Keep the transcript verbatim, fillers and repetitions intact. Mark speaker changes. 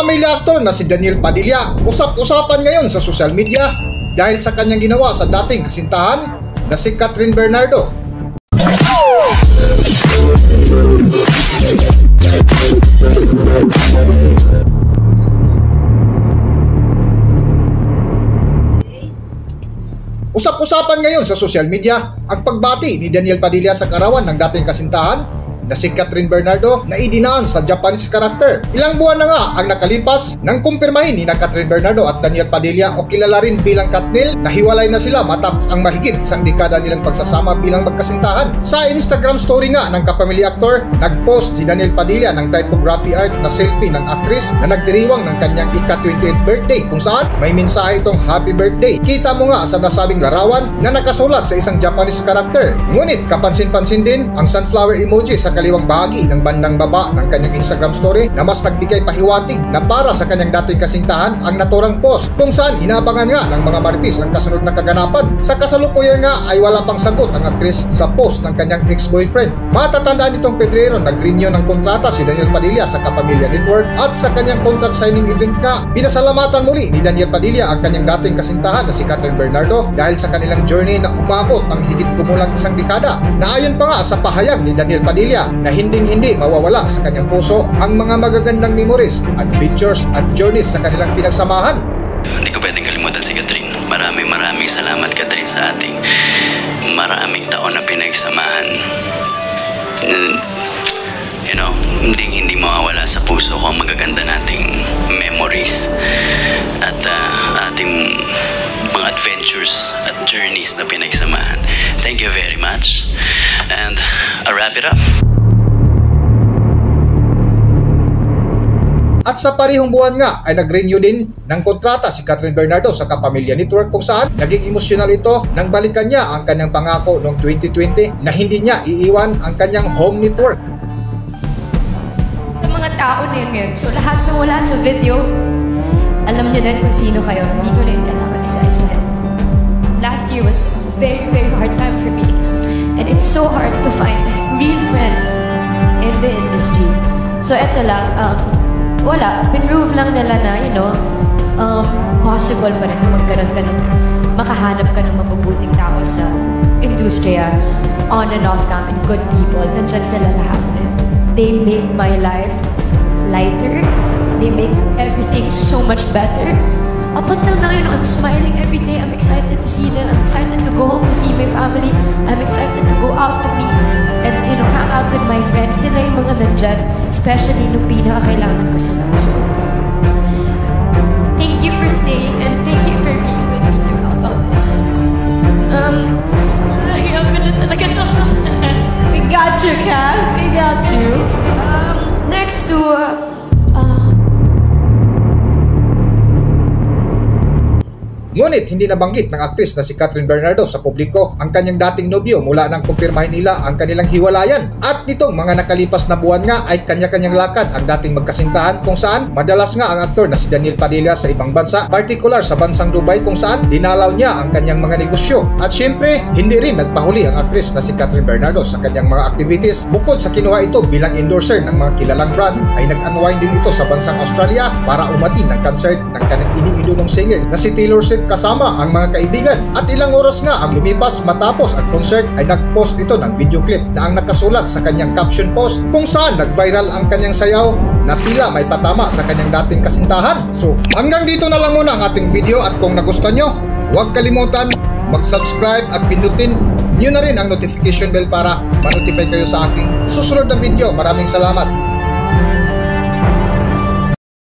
Speaker 1: kapamilya aktor na si Daniel Padilla, usap-usapan ngayon sa social media dahil sa kanyang ginawa sa dating kasintahan na si Catherine Bernardo. Usap-usapan ngayon sa social media ang pagbati ni Daniel Padilla sa karawan ng dating kasintahan na si Catherine Bernardo na idinaan sa Japanese character. Ilang buwan na nga ang nakalipas nang kumpirmahin ni na Catherine Bernardo at Daniel Padilla o kilala rin bilang Katnil na hiwalay na sila matapos ang mahigit isang dekada nilang pagsasama bilang magkasintahan. Sa Instagram story nga ng kapamilya aktor, nagpost si Daniel Padilla ng typography art na selfie ng aktris na nagdiriwang ng kanyang ika twenty-eighth birthday kung saan may mensahe itong happy birthday. Kita mo nga sa nasabing larawan na nakasulat sa isang Japanese character. Ngunit kapansin-pansin din ang sunflower emoji sa kaliwang bahagi ng bandang baba ng kanyang Instagram story na mas nagbigay pahiwatig na para sa kanyang dating kasintahan ang naturang post kung saan inaabangan nga ng mga marites ang kasunod na kaganapan. Sa kasalukuyan nga ay wala pang sagot ang aktris sa post ng kanyang ex-boyfriend. Matatandaan nitong Pebrero nag-renew ng kontrata si Daniel Padilla sa Kapamilya Network at sa kanyang contract signing event nga binasalamatan muli ni Daniel Padilla ang kanyang dating kasintahan na si Catherine Bernardo dahil sa kanilang journey na umabot ng higit kumulang isang dekada. Naayon pa nga sa pahayag ni Daniel Padilla na hinding-hindi mawawala sa kanyang puso ang mga magagandang memories, adventures at journeys sa kanilang pinagsamahan.
Speaker 2: Hindi ko pwedeng kalimutan si Catherine. Maraming maraming salamat, Catherine, sa ating maraming taon na pinagsamahan. You know, hindi hindi mawawala sa puso ko ang magaganda nating memories at uh, ating mga adventures at journeys na pinagsamahan. Thank you very much. And I'll wrap it up.
Speaker 1: At sa parihong buwan nga ay nag-renew din ng kontrata si Catherine Bernardo sa Kapamilya Network kung saan naging emosyonal ito nang balikan niya ang kanyang pangako noong twenty twenty na hindi niya iiwan ang kanyang home network.
Speaker 3: Sa mga tao na yun, so lahat na wala sa video, alam niyo din kung sino kayo, hindi ko rin kailangan isa-isa. Last year was a very, very hard time for me. And it's so hard to find real friends in the industry. So eto lang, um, wala, pinrove lang nila na, you know, um, possible pa rin magkaroon ka ng, makahanap ka ng mabubuting tao sa industriya, on and off cam, and good people. Nandyan sila lahat. They make my life lighter. They make everything so much better. Up until now, you know, I'm smiling every day. I'm excited to see them. I'm excited to go home to see my family. I'm excited to go out to meet and, you know, hang out with my friends. Sila yung mga nandyan, especially nung pinakakailangan ko sila. So, thank you for staying and thank you for being with me throughout all this. Um, nahihapin na talaga ito. We got you, Kat. We got you. Um, next to, uh,
Speaker 1: Ngunit hindi nabanggit ng aktris na si Catherine Bernardo sa publiko ang kanyang dating nobyo mula nang kumpirmahin nila ang kanilang hiwalayan. At nitong mga nakalipas na buwan nga ay kanya-kanyang lakad ang dating magkasintahan kung saan madalas nga ang aktor na si Daniel Padilla sa ibang bansa, particular sa bansang Dubai kung saan dinalaw niya ang kanyang mga negosyo. At syempre, hindi rin nagpahuli ang aktris na si Catherine Bernardo sa kanyang mga activities. Bukod sa kinuha ito bilang endorser ng mga kilalang brand, ay nag-unwind din ito sa bansang Australia para umatin ng concert ng kanyang iniidolong singer na si Taylor Swift kasama ang mga kaibigan. At ilang oras nga ang lumipas matapos ang concert ay nag-post ito ng video clip na ang nakasulat sa kanyang caption post kung saan nag-viral ang kanyang sayaw na tila may patama sa kanyang dating kasintahan. So hanggang dito na lang muna ang ating video at kung nagustuhan nyo, huwag kalimutan mag-subscribe at pindutin nyo na rin ang notification bell para ma-notify kayo sa aking susunod na video. Maraming salamat.